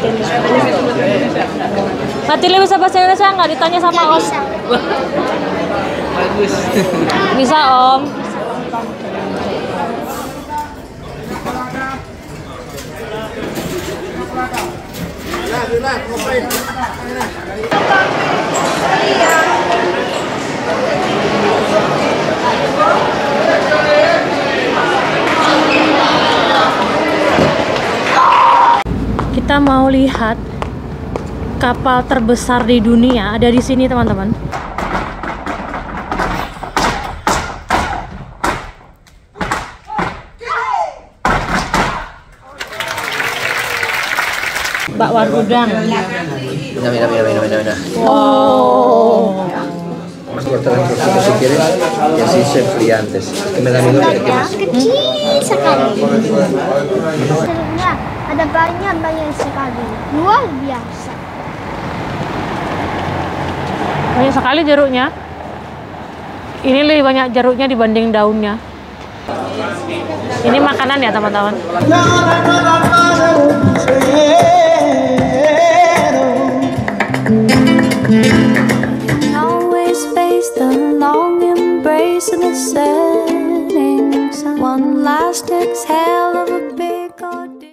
Natili bisa bahasa Indonesia nggak? Ditanya sama Om. Bagus. Bisa Om. Kita mau lihat kapal terbesar di dunia, ada di sini teman-teman. Bakwan udang. Mira. Wow. Vamos a cortar en trocitos si quieres y así se enfría antes. Es que me da miedo que quemes. Kecil sekali. Ada banyak sekali. Luar biasa. Banyak sekali jeruknya. Ini lebih banyak jeruknya dibanding daunnya. Ini makanan ya teman-teman. Always face the long embrace of the setting sun. One last exhale of a big ordeal.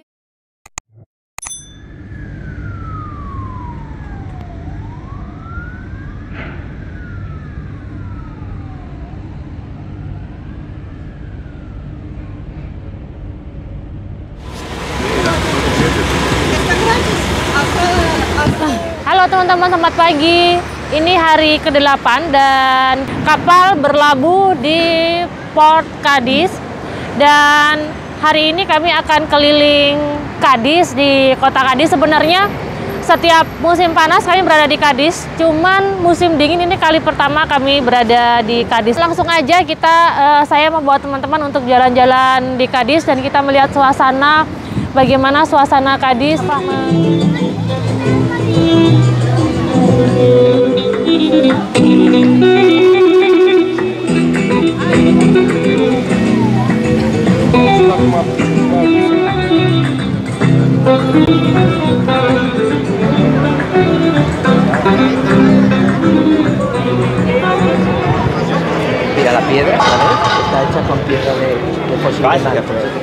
Halo teman-teman, selamat pagi. Ini hari ke-8 dan kapal berlabuh di Port Cadiz. Dan hari ini kami akan keliling Cadiz, di kota Cadiz. Sebenarnya setiap musim panas kami berada di Cadiz, cuman musim dingin ini kali pertama kami berada di Cadiz. Langsung aja saya membawa teman-teman untuk jalan-jalan di Cadiz dan kita melihat suasana, bagaimana suasana Cadiz. Mira la piedra, ¿sabes? Está hecha con piedra de fósil.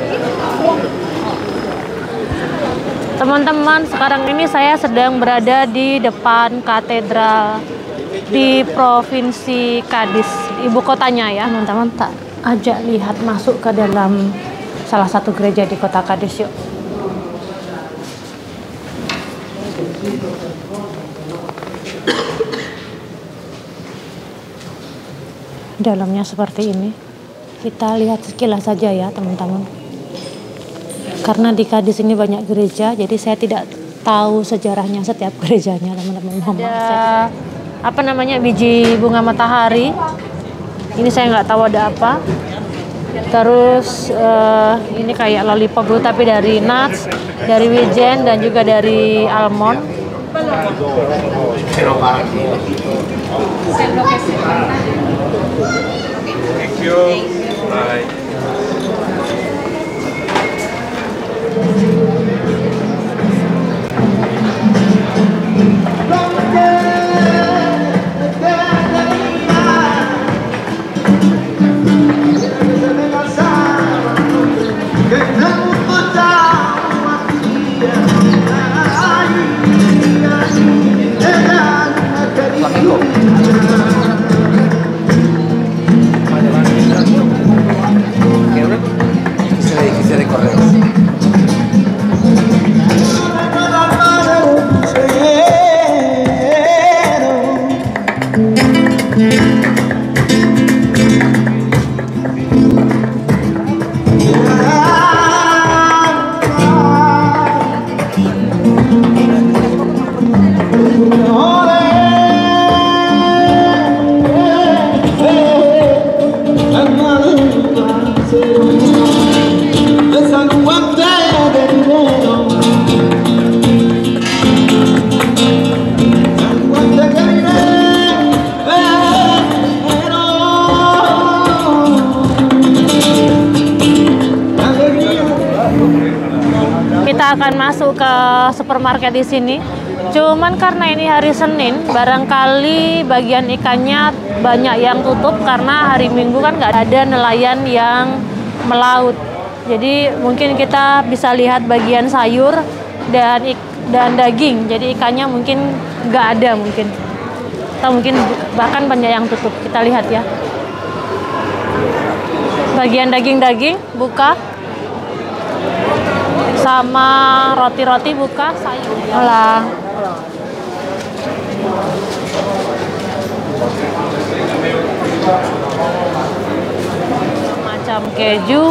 Teman-teman, sekarang ini saya sedang berada di depan katedral di provinsi Cadiz, ibu kotanya ya. Teman-teman, tak ajak lihat masuk ke dalam salah satu gereja di kota Cadiz yuk. Dalamnya seperti ini. Kita lihat sekilas saja ya teman-teman. Karena di Cadiz ini banyak gereja, jadi saya tidak tahu sejarahnya setiap gerejanya teman-teman. Ada apa namanya, biji bunga matahari. Ini saya nggak tahu ada apa. Terus ini kayak lollipop dulu tapi dari nuts, dari wijen dan juga dari almond. Thank you. Bye. supermarket di sini. Cuman karena ini hari Senin, barangkali bagian ikannya banyak yang tutup karena hari Minggu kan nggak ada nelayan yang melaut. Jadi mungkin kita bisa lihat bagian sayur dan daging. Jadi ikannya mungkin nggak ada mungkin. Atau mungkin bahkan banyak yang tutup. Kita lihat ya. Bagian daging-daging buka. Sama roti-roti buka, sayur. Alah. Macam keju.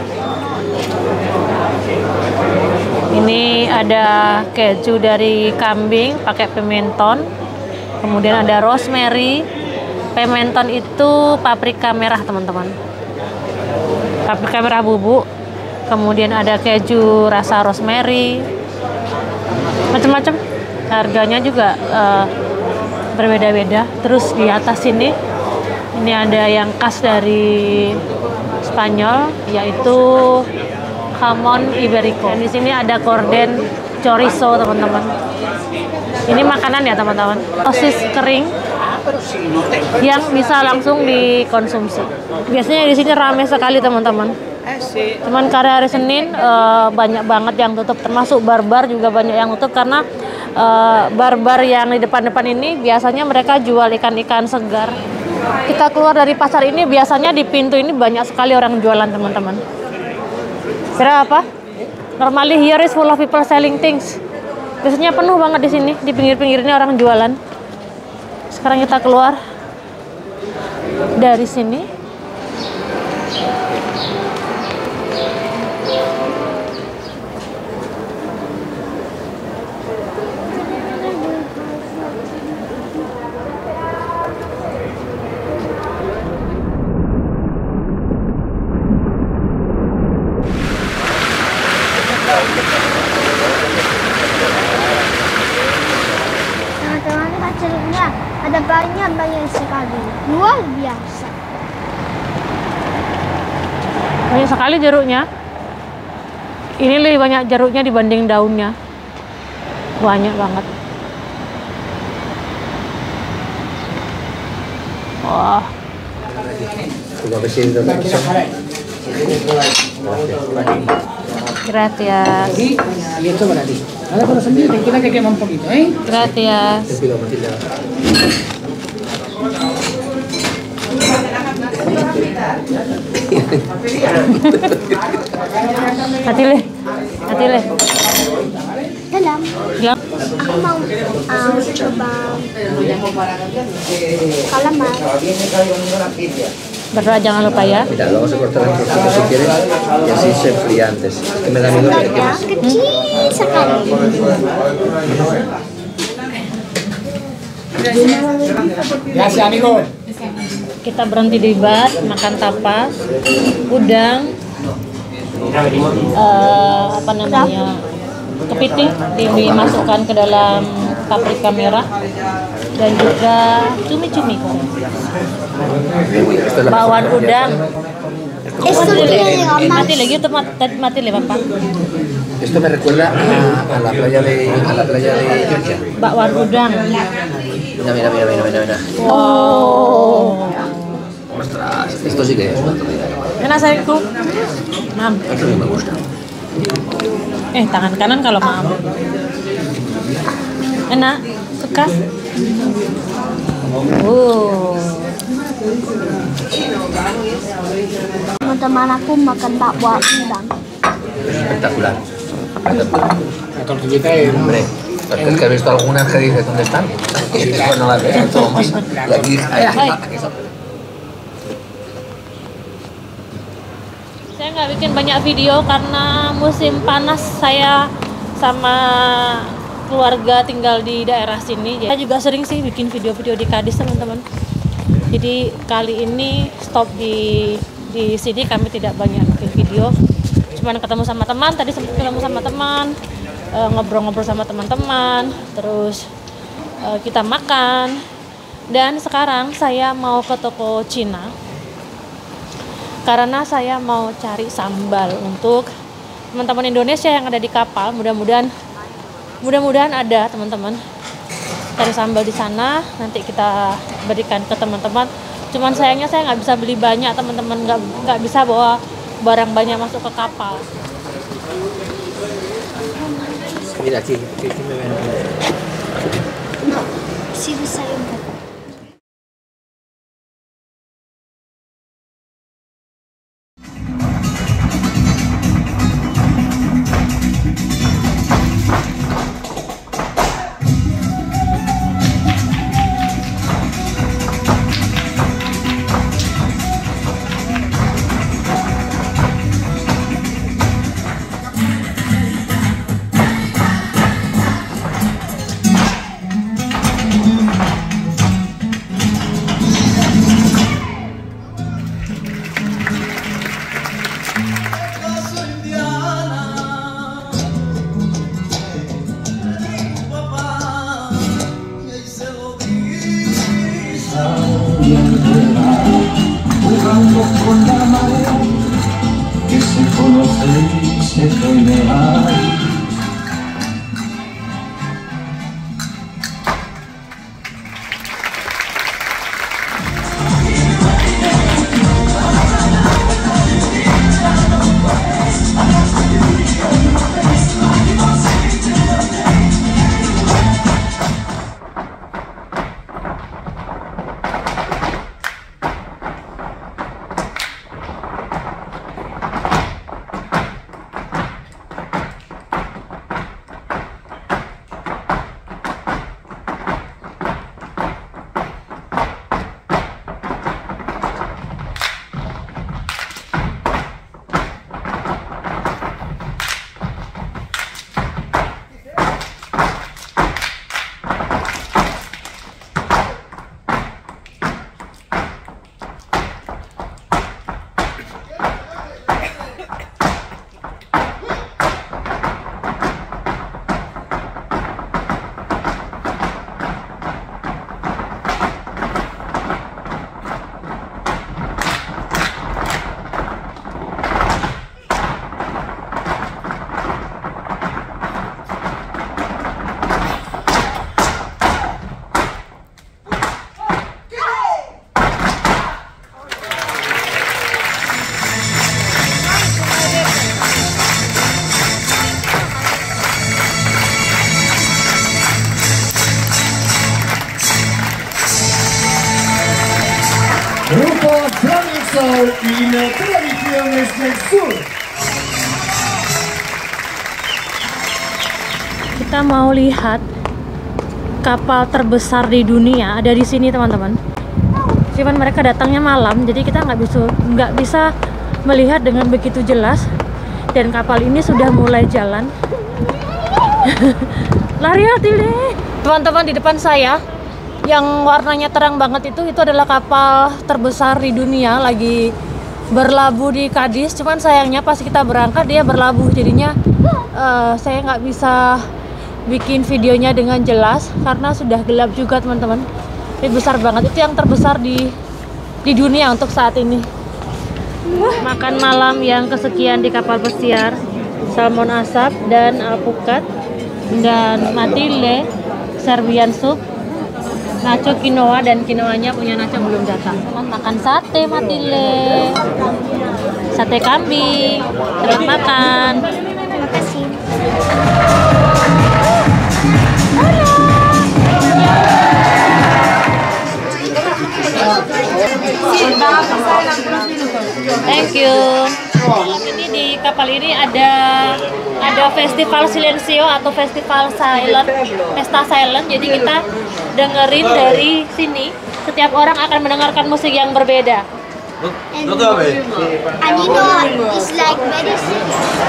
Ini ada keju dari kambing pakai pimenton. Kemudian ada rosemary. Pimenton itu paprika merah, teman-teman. Paprika merah bubuk. Kemudian ada keju rasa rosemary, macam-macam. Harganya juga berbeda-beda. Terus di atas ini ada yang khas dari Spanyol, yaitu jamon iberico. Dan di sini ada gorden chorizo, teman-teman. Ini makanan ya, teman-teman. Sosis kering yang bisa langsung dikonsumsi. Biasanya di sini ramai sekali, teman-teman. Cuman karena hari Senin banyak banget yang tutup, termasuk bar-bar juga banyak yang tutup karena bar-bar yang di depan-depan ini biasanya mereka jual ikan-ikan segar. Kita keluar dari pasar ini biasanya di pintu ini banyak sekali orang jualan, teman-teman. Kira apa? Normally here is full of people selling things. Biasanya penuh banget di sini, di pinggir-pinggir ini orang jualan. Sekarang kita keluar dari sini. Teman-teman, lihat jeruknya. Ada banyak sekali. Luar biasa. Banyak sekali jeruknya. Ini lebih banyak jeruknya dibanding daunnya. Banyak banget. Wah. Gracias. Y esto para ti. Ahora con los sandías te queda que quema un poquito, ¿eh? Gracias. Hati-le. Dalam. Bilang. Aku mau coba calamar. Berdoa jangan lupa ya. Mira, lo vamos a cortar en trocitos si quieres y así se enfría antes. Es que me da miedo que te quemes. Kecil sekali. Gracias, amigo. Kita berhenti di bar, makan tapas, udang, apa namanya, kepiting dimasukkan ke dalam paprika merah dan juga cumi-cumi goreng. Bawang udang. Mati lagi tuh mati le papa. Esto me recuerda a la playa de Georgia. Bakwan udang. Mira. Wow. Ostras, esto sí que es una tortilla. Enak sayangku. Mam. Esto sí me gusta. Tangan kanan kalau mam. Enak, suka. Teman-teman aku makan bakwan udang. Espectacular. La tortillita es... Hombre, es que he visto algunas que dices ¿dónde están? Y pues no las veo, todo más. Y aquí, Saya nggak bikin banyak video karena musim panas. Saya sama keluarga tinggal di daerah sini. Saya juga sering sih bikin video-video di Cadiz, teman-teman. Jadi kali ini stop di sini, kami tidak banyak bikin video. Cuman ketemu sama teman, tadi sempat ketemu sama teman, ngobrol-ngobrol sama teman-teman, terus kita makan. Dan sekarang saya mau ke toko Cina karena saya mau cari sambal untuk teman-teman Indonesia yang ada di kapal. Mudah-mudahan Mudah-mudahan ada teman-teman. Cari sambal di sana, nanti kita berikan ke teman-teman. Cuman sayangnya saya nggak bisa beli banyak teman-teman, nggak bisa bawa barang banyak masuk ke kapal. Mira aquí me ven. Sí, bisa juga. Grupo Flamenco y la Tradiciones del Sur. Kita mau lihat kapal terbesar di dunia ada di sini teman-teman. Cuman mereka datangnya malam, jadi kita nggak bisa melihat dengan begitu jelas. Dan kapal ini sudah mulai jalan. Lari hati deh, teman-teman. Di depan saya yang warnanya terang banget itu adalah kapal terbesar di dunia lagi berlabuh di Cadiz. Cuman sayangnya pas kita berangkat dia berlabuh, jadinya saya nggak bisa bikin videonya dengan jelas karena sudah gelap juga teman-teman. Ini besar banget, itu yang terbesar di dunia untuk saat ini. Makan malam yang kesekian di kapal pesiar, salmon asap dan alpukat dan matile, Serbian soup, nacho quinoa, dan quinoanya punya nacho belum datang. Makan sate matile, sate kambing. Selamat makan. Terima kasih. Thank you. Ini di kapal ini ada festival silencio atau festival silent, pesta silent. Jadi kita dengerin dari sini. Setiap orang akan mendengarkan musik yang berbeda. And you know, it's like medicine.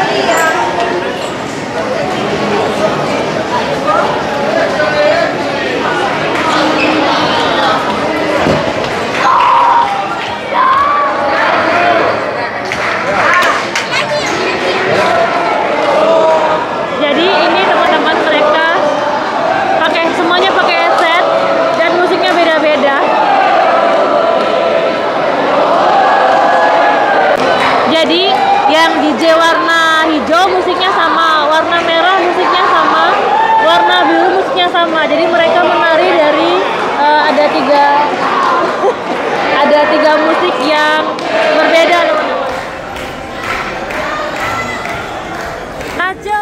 Jadi ini teman-teman, mereka semuanya pakai headset dan musiknya beda-beda. Jadi yang DJ warna hijau musiknya sama warna merah musiknya sama. Jadi mereka menari dari ada tiga musik yang berbeda, teman-teman. Nacho.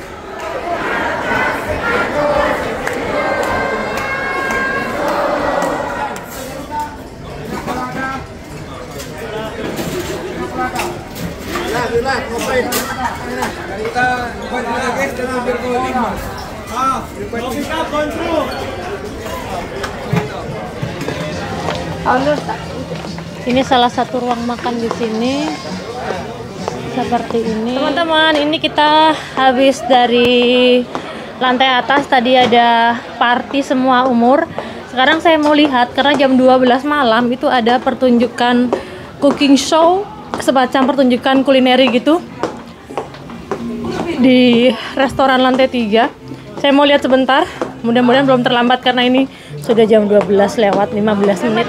Ini salah satu ruang makan di sini. Seperti ini. Teman-teman, ini kita habis dari lantai atas. Tadi ada party semua umur. Sekarang saya mau lihat karena jam 12 malam itu ada pertunjukan cooking show, semacam pertunjukan kulineri gitu di restoran lantai 3. Saya mau lihat sebentar. Mudah-mudahan belum terlambat karena ini sudah jam 12 lewat 15 menit.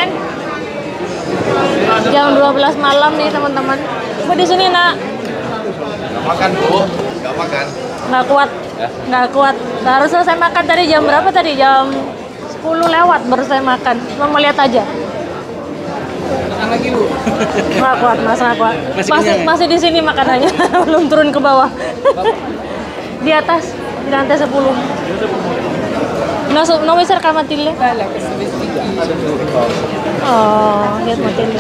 Jam 12 malam nih, teman-teman. Bu di sini, Nak. Nggak makan, Bu. Nggak makan. Nggak kuat. Ya? Nggak kuat. Baru selesai makan tadi jam berapa tadi? Jam 10 lewat baru saya makan. Cuma mau lihat aja. Makan lagi, Bu. Nggak kuat, Mas. Nggak kuat. Masih di sini makanannya. Belum turun ke bawah. Di atas, di lantai 10. No bisa reka Matilde? Oh, lihat Matilde.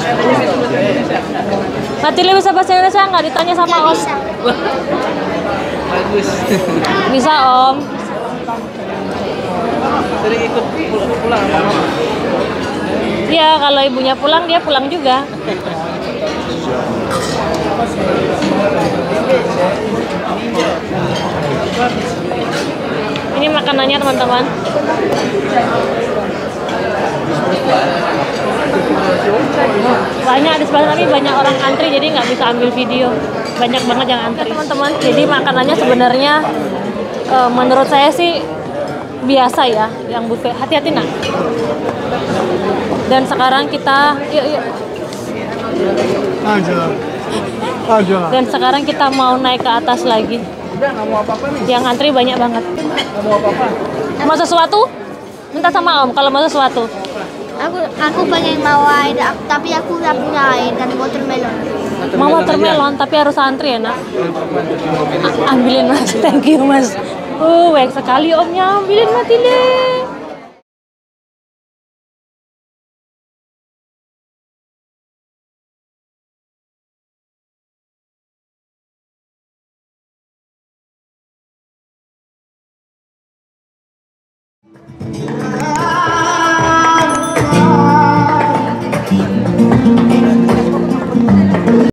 Matilde bisa bahasa Indonesia nggak? Ditanya sama Om. Bagus. Bisa, Om. Sering ikut pulang sama Mama. Iya, kalau ibunya pulang, dia pulang juga. Ini makanannya, teman-teman. Banyak di sebelah kami, banyak orang antri, jadi nggak bisa ambil video. Banyak banget yang antri, teman-teman. Jadi makanannya sebenarnya menurut saya sih biasa ya, yang buffet. Hati-hati, Nak. Dan sekarang kita, yuk. Dan sekarang kita mau naik ke atas lagi. Udah, nggak mau apa-apa nih. Yang antri banyak banget. Nggak mau apa-apa. Mau sesuatu? Minta sama Om kalau mau sesuatu. Aku pengen bawa air, tapi aku nggak punya air dan watermelon. Mau watermelon tapi harus antri ya, Nak. Ambilin, Mas. Thank you, Mas. Baik sekali Omnya, ambilin Matilde.